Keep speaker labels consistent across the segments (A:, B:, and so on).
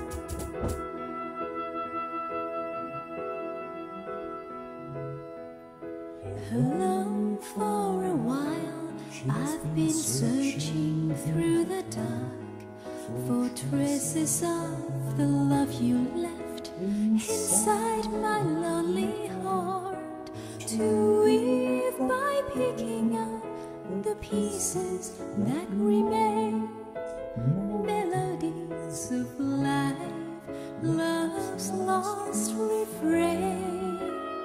A: Alone for a while, I've been searching through the dark for traces of the love you left inside my lonely heart, to weave by picking up the pieces that remain. Melodies of life, love's lost refrain.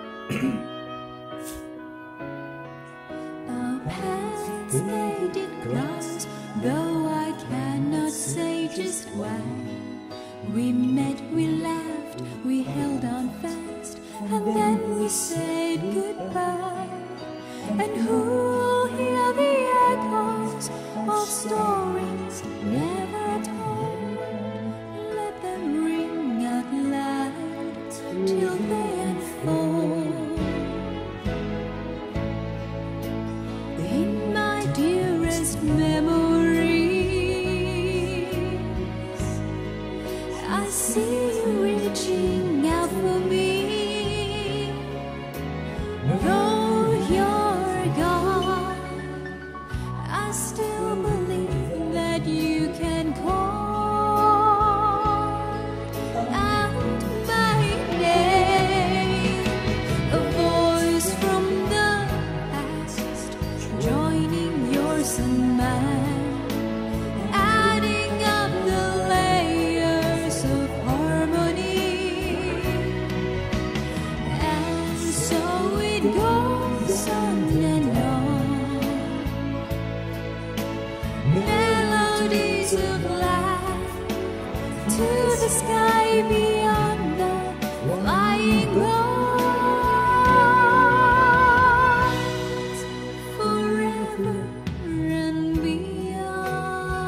A: Our paths they did cross, though I cannot say just why. We met, we laughed, we held on fast, and then we said goodbye. And who'll hear the echoes of stories never told? Let them ring out loud till they unfold. In my dearest memories, I see you reaching out for me. Though you're gone, I still believe that you can call out my name. A voice from the past, joining yours and mine, adding up the layers of harmony. And so it goes on and on. Melodies of life, to the sky beyond the flying clouds, forever and beyond.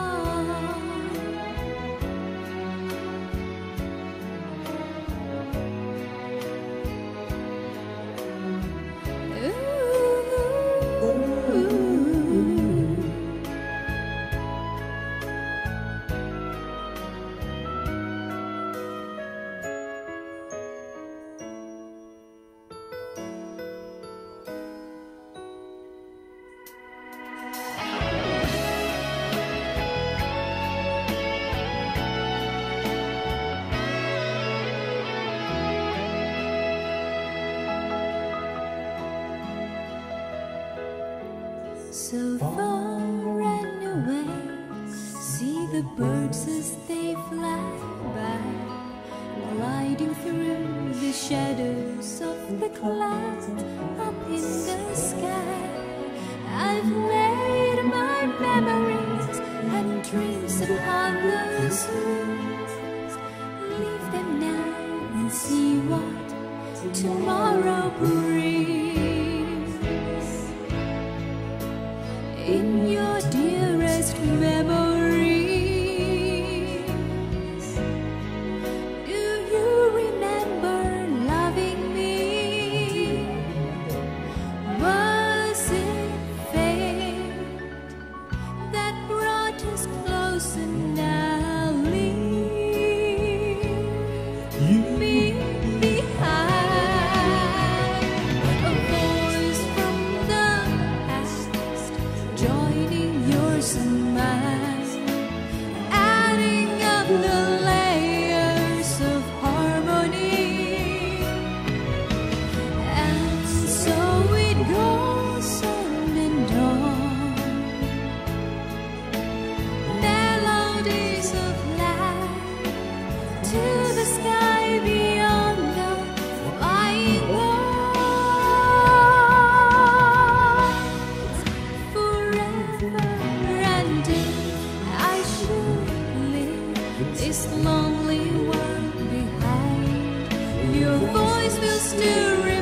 A: So far and away, see the birds as they fly by, gliding through the shadows of the clouds up in the sky. I've laid my memories and dreams upon those wings. Leave them now and see what tomorrow brings. In your dearest memories, do you remember loving me? Was it fate that brought us close and now leave me behind? A voice from the past, joining yours and mine, adding up the layers of harmony. And so it goes on and on. Melodies of life, to the sky beyond the flying clouds, forever and if I should leave this lonely world behind, your voice will still